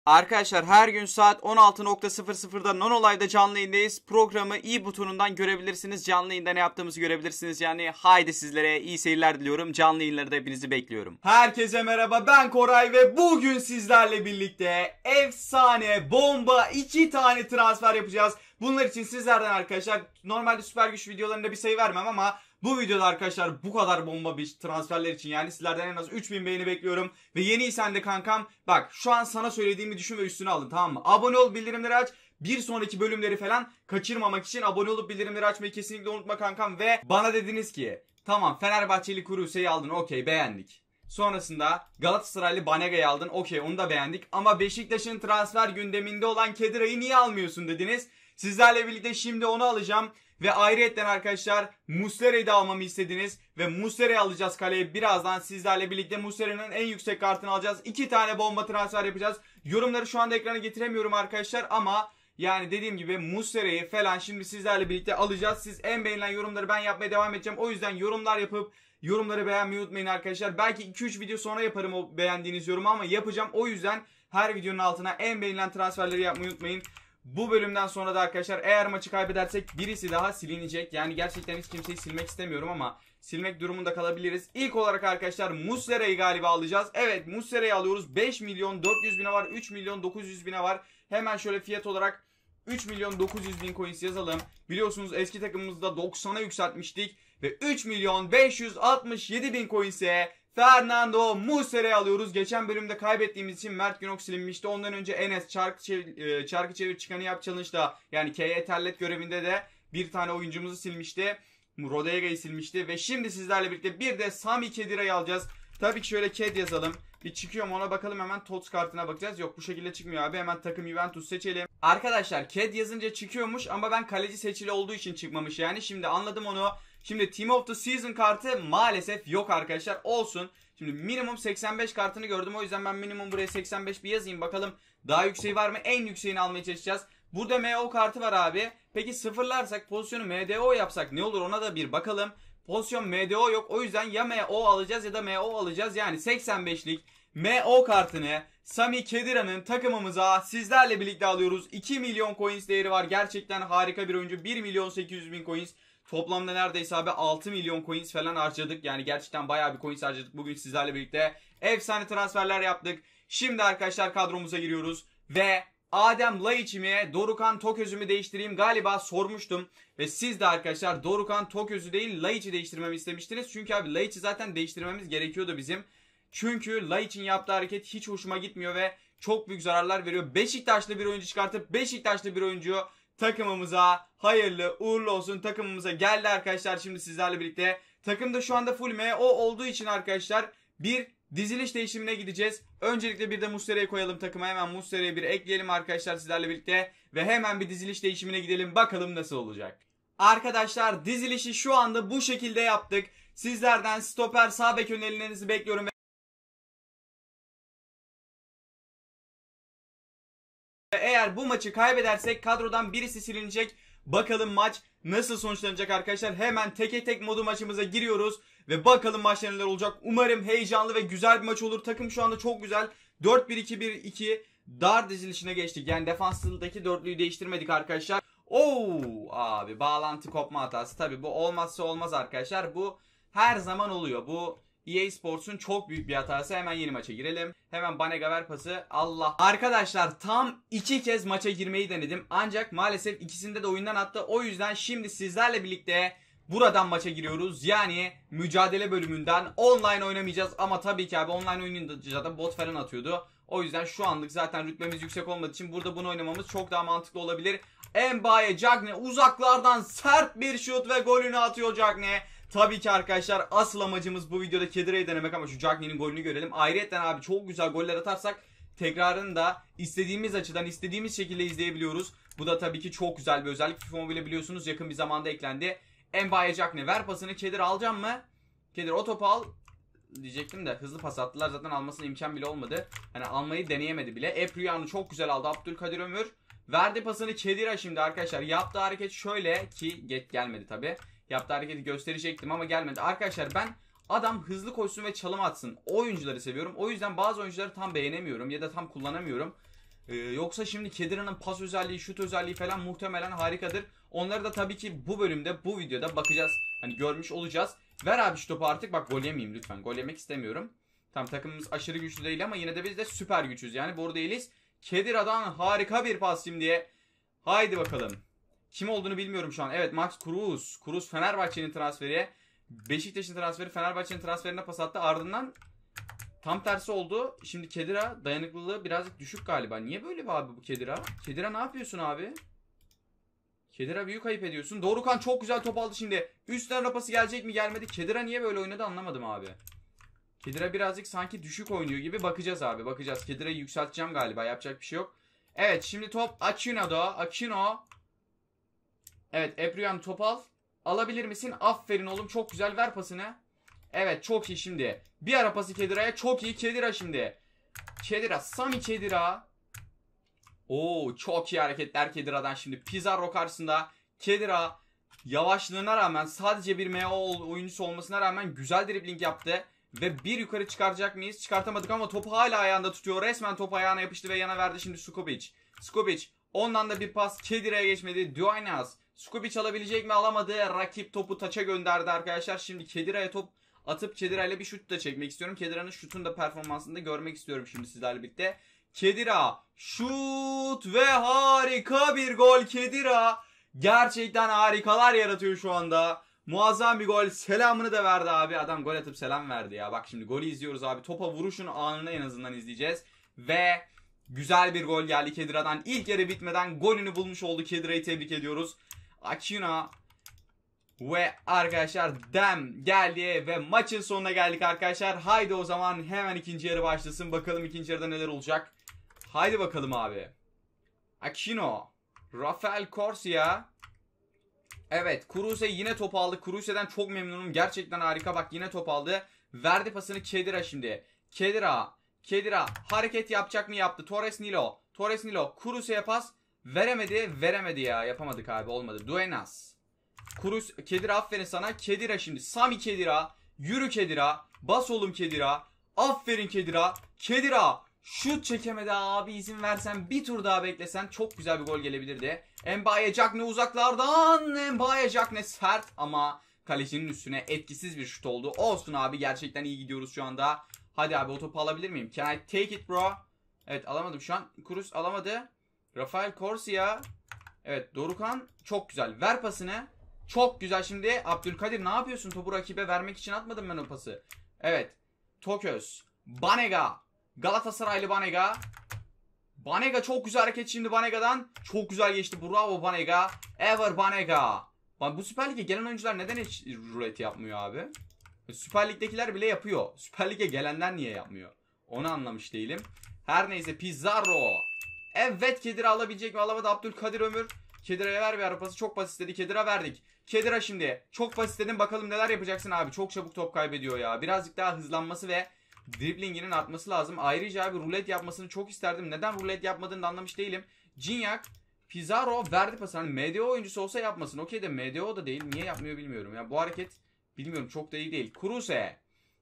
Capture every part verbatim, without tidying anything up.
Arkadaşlar her gün saat on altı nokta sıfır sıfırda Nonolive'da canlı yayındayız. Programı i butonundan görebilirsiniz. Canlı yayında ne yaptığımızı görebilirsiniz. Yani haydi sizlere iyi seyirler diliyorum. Canlı yayınlarda hepinizi bekliyorum. Herkese merhaba, ben Koray ve bugün sizlerle birlikte efsane bomba iki tane transfer yapacağız. Bunlar için sizlerden arkadaşlar normalde süper güç videolarında bir sayı vermem ama bu videoda arkadaşlar bu kadar bomba bir transferler için yani sizlerden en az üç bin beğeni bekliyorum. Ve yeniysen de kankam bak şu an sana söylediğimi düşün ve üstüne alın, tamam mı? Abone ol, bildirimleri aç. Bir sonraki bölümleri falan kaçırmamak için abone olup bildirimleri açmayı kesinlikle unutma kankam. Ve bana dediniz ki tamam Fenerbahçeli Kuruse'yi aldın, okey, beğendik. Sonrasında Galatasaraylı Banega'yı aldın, okey, onu da beğendik. Ama Beşiktaş'ın transfer gündeminde olan Kedira'yı niye almıyorsun dediniz. Sizlerle birlikte şimdi onu alacağım. Ve ayrıyetten arkadaşlar Muslera'yı da almamı istediniz. Ve Muslera'yı alacağız kaleye. Birazdan sizlerle birlikte Muslera'nın en yüksek kartını alacağız. İki tane bomba transfer yapacağız. Yorumları şu anda ekrana getiremiyorum arkadaşlar. Ama yani dediğim gibi Muslera'yı falan şimdi sizlerle birlikte alacağız. Siz en beğenilen yorumları ben yapmaya devam edeceğim. O yüzden yorumlar yapıp yorumları beğenmeyi unutmayın arkadaşlar. Belki iki üç video sonra yaparım o beğendiğiniz yorumu ama yapacağım. O yüzden her videonun altına en beğenilen transferleri yapmayı unutmayın. Bu bölümden sonra da arkadaşlar eğer maçı kaybedersek birisi daha silinecek. Yani gerçekten hiç kimseyi silmek istemiyorum ama silmek durumunda kalabiliriz. İlk olarak arkadaşlar Muslera'yı galiba alacağız. Evet, Muslera'yı alıyoruz. beş milyon dört yüz bine var. üç milyon dokuz yüz bine var. Hemen şöyle fiyat olarak üç milyon dokuz yüz bin coins yazalım. Biliyorsunuz eski takımımızda doksana yükseltmiştik. Ve üç milyon beş yüz altmış yedi bin coins'e Fernando Muslera'yı alıyoruz. Geçen bölümde kaybettiğimiz için Mert Günok silinmişti. Ondan önce Enes çarkı çevir, çarkı çevir çıkanı yap challenge'da yani K Y Terlet görevinde de bir tane oyuncumuzu silmişti. Rodega'yı silmişti. Ve şimdi sizlerle birlikte bir de Sami Kedira'yı alacağız. Tabii ki şöyle Ked yazalım. Bir çıkıyor mu ona bakalım, hemen Tots kartına bakacağız. Yok, bu şekilde çıkmıyor abi. Hemen takım Juventus seçelim. Arkadaşlar Ked yazınca çıkıyormuş ama ben kaleci seçili olduğu için çıkmamış yani. Şimdi anladım onu. Şimdi Team of the Season kartı maalesef yok arkadaşlar. Olsun. Şimdi minimum seksen beş kartını gördüm. O yüzden ben minimum buraya seksen beş bir yazayım. Bakalım daha yükseği var mı? En yükseğini almaya çalışacağız. Burada M O kartı var abi. Peki sıfırlarsak pozisyonu M D O yapsak ne olur, ona da bir bakalım. Pozisyon M D O yok. O yüzden ya M O alacağız ya da M O alacağız. Yani seksen beşlik M O kartını Sami Kedira'nın takımımıza sizlerle birlikte alıyoruz. iki milyon coins değeri var. Gerçekten harika bir oyuncu. bir milyon sekiz yüz bin coins. Toplamda neredeyse abi altı milyon coins falan harcadık. Yani gerçekten bayağı bir coins harcadık. Bugün sizlerle birlikte efsane transferler yaptık. Şimdi arkadaşlar kadromuza giriyoruz. Ve Adem Laiç'i mi Dorukhan Toköz'ü mü değiştireyim galiba sormuştum. Ve siz de arkadaşlar Dorukhan Toköz'ü değil Laiç'i değiştirmemi istemiştiniz. Çünkü abi Laiç'i zaten değiştirmemiz gerekiyordu bizim. Çünkü Laiç'in yaptığı hareket hiç hoşuma gitmiyor ve çok büyük zararlar veriyor. Beşiktaşlı bir oyuncu çıkartıp Beşiktaşlı bir oyuncu takımımıza hayırlı uğurlu olsun, takımımıza geldi arkadaşlar. Şimdi sizlerle birlikte takımda şu anda full M O olduğu için arkadaşlar bir diziliş değişimine gideceğiz. Öncelikle bir de Muslera'yı koyalım takıma. Hemen Muslera'yı bir ekleyelim arkadaşlar sizlerle birlikte. Ve hemen bir diziliş değişimine gidelim. Bakalım nasıl olacak. Arkadaşlar dizilişi şu anda bu şekilde yaptık. Sizlerden stoper sağ bek önerilerinizi bekliyorum. Eğer bu maçı kaybedersek kadrodan birisi silinecek. Bakalım maç nasıl sonuçlanacak arkadaşlar. Hemen teke tek modu maçımıza giriyoruz. Ve bakalım maçlar neler olacak. Umarım heyecanlı ve güzel bir maç olur. Takım şu anda çok güzel. dört bir iki bir iki dar dizilişine geçtik. Yani defansındaki dörtlüyü değiştirmedik arkadaşlar. Oo abi, bağlantı kopma hatası. Tabi bu olmazsa olmaz arkadaşlar. Bu her zaman oluyor. Bu E A Sports'un çok büyük bir hatası. Hemen yeni maça girelim. Hemen Banega ver pası. Allah. Arkadaşlar tam iki kez maça girmeyi denedim. Ancak maalesef ikisinde de oyundan attı. O yüzden şimdi sizlerle birlikte buradan maça giriyoruz. Yani mücadele bölümünden online oynamayacağız. Ama tabii ki abi online oynayınca da bot falan atıyordu. O yüzden şu anlık zaten rütbemiz yüksek olmadığı için burada bunu oynamamız çok daha mantıklı olabilir. Mbaye Cagne uzaklardan sert bir şut ve golünü atıyor Cagne. Tabii ki arkadaşlar asıl amacımız bu videoda Kedira'yı denemek ama şu Cagne'nin golünü görelim. Ayrıca abi çok güzel goller atarsak tekrarını da istediğimiz açıdan istediğimiz şekilde izleyebiliyoruz. Bu da tabii ki çok güzel bir özellik. FIFA Mobile biliyorsunuz yakın bir zamanda eklendi. Mbaye Cagne ver pasını, Kedir alacağım mı? Kedir o topu al diyecektim de hızlı pas attılar, zaten almasına imkan bile olmadı. Hani almayı deneyemedi bile. Epriyan'ı çok güzel aldı Abdülkadir Ömür. Verdi pasını Kedir'a şimdi arkadaşlar. Yaptığı hareket şöyle ki get gelmedi tabi. Yaptığı hareketi gösterecektim ama gelmedi. Arkadaşlar ben adam hızlı koşsun ve çalım atsın. O oyuncuları seviyorum. O yüzden bazı oyuncuları tam beğenemiyorum ya da tam kullanamıyorum. Ee, yoksa şimdi Kedira'nın pas özelliği, şut özelliği falan muhtemelen harikadır. Onları da tabii ki bu bölümde, bu videoda bakacağız. Hani görmüş olacağız. Ver abi şu topu artık. Bak gol yemeyeyim lütfen. Gol yemek istemiyorum. Tamam, takımımız aşırı güçlü değil ama yine de biz de süper güçüz. Yani boru değiliz. Kedira'dan harika bir pas şimdi. Haydi bakalım. Kim olduğunu bilmiyorum şu an. Evet, Max Kruse. Kruse Fenerbahçe'nin transferi. Beşiktaş'ın transferi Fenerbahçe'nin transferine pas attı. Ardından tam tersi oldu. Şimdi Kedira dayanıklılığı birazcık düşük galiba. Niye böyle bir abi bu Kedira? Kedira ne yapıyorsun abi? Kedira büyük ayıp ediyorsun. Dorukhan çok güzel top aldı şimdi. Üstten rapası gelecek mi gelmedi. Kedira niye böyle oynadı anlamadım abi. Kedira birazcık sanki düşük oynuyor gibi. Bakacağız abi, bakacağız. Kedira'yı yükselteceğim galiba, yapacak bir şey yok. Evet, şimdi top Aquino'da. Aquino. Evet, Eprian top al. Alabilir misin? Aferin oğlum, çok güzel, ver pasını. Evet, çok iyi şimdi. Bir ara pası Kedira'ya, çok iyi Kedira şimdi. Kedira, Sami Kedira. Oo, çok iyi hareketler Kedira'dan şimdi. Pizarro karşısında. Kedira yavaşlığına rağmen, sadece bir M O oyuncusu olmasına rağmen güzel dribbling yaptı. Ve bir yukarı çıkaracak mıyız? Çıkartamadık ama topu hala ayağında tutuyor. Resmen top ayağına yapıştı ve yana verdi şimdi Skubic. Skubic. Ondan da bir pas Kedira'ya geçmedi. Duenas. Skubic alabilecek mi? Alamadı. Rakip topu taça gönderdi arkadaşlar. Şimdi Kedira'ya top atıp Kedira ile bir şut da çekmek istiyorum. Kedira'nın şutun da performansını da görmek istiyorum şimdi sizlerle birlikte. Kedira şut ve harika bir gol Kedira. Gerçekten harikalar yaratıyor şu anda. Muazzam bir gol. Selamını da verdi abi. Adam gol atıp selam verdi ya. Bak şimdi golü izliyoruz abi. Topa vuruşun anını en azından izleyeceğiz. Ve güzel bir gol geldi Kedira'dan. İlk yarı bitmeden golünü bulmuş oldu. Kedira'yı tebrik ediyoruz. Aquino. Ve arkadaşlar dem geldi ve maçın sonuna geldik arkadaşlar. Haydi o zaman hemen ikinci yarı başlasın. Bakalım ikinci yarıda neler olacak. Haydi bakalım abi. Aquino. Rafael Corsia. Evet, Kruse yine top aldı. Kruse'den çok memnunum. Gerçekten harika. Bak yine top aldı. Verdi pasını Kedira şimdi. Kedira. Kedira hareket yapacak mı? Yaptı. Torres Nilo. Torres Nilo. Kruse'ye pas. Veremedi. Veremedi ya. Yapamadık abi. Olmadı. Duenas. Kruse. Kedira aferin sana. Kedira şimdi. Sami Kedira. Yürü Kedira. Bas oğlum Kedira. Aferin Kedira. Kedira. Şut çekemedi abi, izin versen bir tur daha beklesen çok güzel bir gol gelebilirdi. Mbaye Cagne uzaklardan. Mbaye Cagne sert ama kalecinin üstüne etkisiz bir şut oldu. Olsun abi, gerçekten iyi gidiyoruz şu anda. Hadi abi, o topu alabilir miyim? Can I take it bro? Evet, alamadım şu an. Kruse alamadı. Rafael Corsia. Evet, Dorukhan çok güzel. Ver pasını. Çok güzel şimdi. Abdülkadir ne yapıyorsun? Topu rakibe vermek için atmadım ben o pası. Evet. Toköz. Banega. Galatasaraylı Banega. Banega çok güzel hareket şimdi Banega'dan. Çok güzel geçti. Bravo Banega. Ever Banega. Bu Süper Lig'e gelen oyuncular neden hiç rulet yapmıyor abi? Süper Lig'dekiler bile yapıyor. Süper Lig'e gelenler niye yapmıyor? Onu anlamış değilim. Her neyse, Pizarro. Evet, Kedira alabilecek mi? Alamadı. Abdülkadir Ömür. Kedira'ya ver bir arapası. Çok basit istedi. Kedira verdik. Kedira şimdi. Çok basit istedim. Bakalım neler yapacaksın abi. Çok çabuk top kaybediyor ya. Birazcık daha hızlanması ve driblinginin artması lazım. Ayrıca abi rulet yapmasını çok isterdim. Neden rulet yapmadığını da anlamış değilim. Gignac, Pizarro verdi pası. Hani M D O oyuncusu olsa yapmasın. Okey de M D O da değil. Niye yapmıyor bilmiyorum. Ya bu hareket bilmiyorum, çok da iyi değil. Kruse.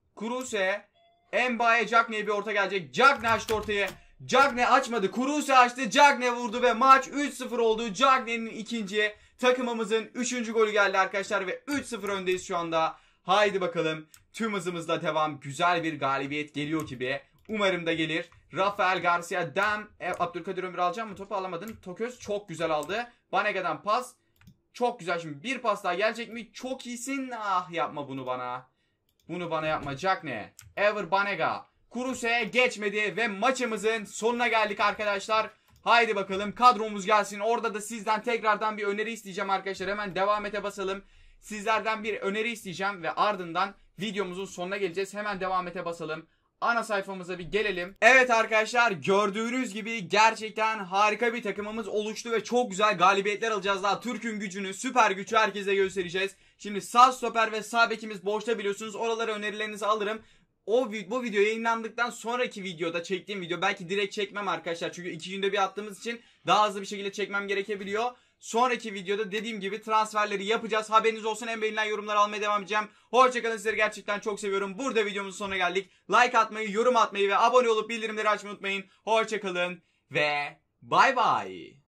Kruse. Mbaye Cagne'ye bir orta gelecek. Cagne açtı ortayı. Cagne açmadı. Kruse açtı. Cagne vurdu ve maç üç sıfır oldu. Cagne'nin ikinci, takımımızın üçüncü golü geldi arkadaşlar ve üç sıfır öndeyiz şu anda. Haydi bakalım. Tüm hızımızla devam. Güzel bir galibiyet geliyor gibi. Umarım da gelir. Rafael Garcia, Dem. E, Abdülkadir Ömür alacağım mı? Topu alamadın. Toköz çok güzel aldı. Banega'dan pas. Çok güzel. Şimdi bir pas daha gelecek mi? Çok iyisin. Ah, yapma bunu bana. Bunu bana yapma. Cagne. Ever Banega. Kruse'ye geçmedi ve maçımızın sonuna geldik arkadaşlar. Haydi bakalım, kadromuz gelsin. Orada da sizden tekrardan bir öneri isteyeceğim arkadaşlar. Hemen devam ete basalım. Sizlerden bir öneri isteyeceğim ve ardından videomuzun sonuna geleceğiz. Hemen devam ete basalım. Ana sayfamıza bir gelelim. Evet arkadaşlar, gördüğünüz gibi gerçekten harika bir takımımız oluştu ve çok güzel galibiyetler alacağız. Daha Türk'ün gücünü, süper gücü herkese göstereceğiz. Şimdi sağ stoper ve sağ bekimiz boşta, biliyorsunuz. Oralara önerilerinizi alırım. O bu video yayınlandıktan sonraki videoda, çektiğim video, belki direkt çekmem arkadaşlar. Çünkü iki günde bir attığımız için daha hızlı bir şekilde çekmem gerekebiliyor. Sonraki videoda dediğim gibi transferleri yapacağız. Haberiniz olsun, en beğenilen yorumları almaya devam edeceğim. Hoşçakalın, sizleri gerçekten çok seviyorum. Burada videomuzun sonuna geldik. Like atmayı, yorum atmayı ve abone olup bildirimleri açmayı unutmayın. Hoşçakalın. ve bay bay.